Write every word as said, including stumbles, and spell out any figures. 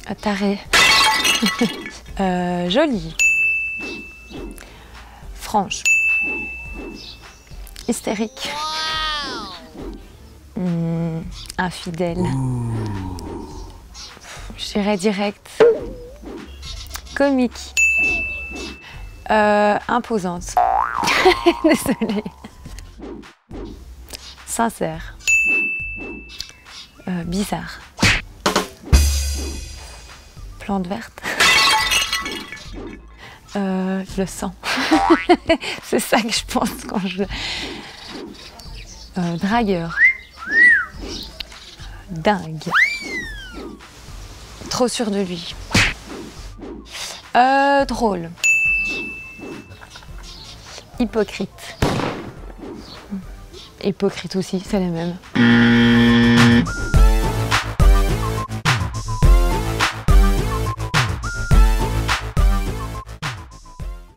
Ah, taré. euh, Jolie. Franche. Hystérique. Mmh, infidèle. Je dirais direct. Comique. Euh, imposante. Désolée. Sincère. Euh, bizarre. Plante verte. Euh, je le sens. C'est ça que je pense quand je... Euh, dragueur. Dingue. Trop sûr de lui. Euh, drôle. Hypocrite. Hypocrite aussi, c'est les mêmes.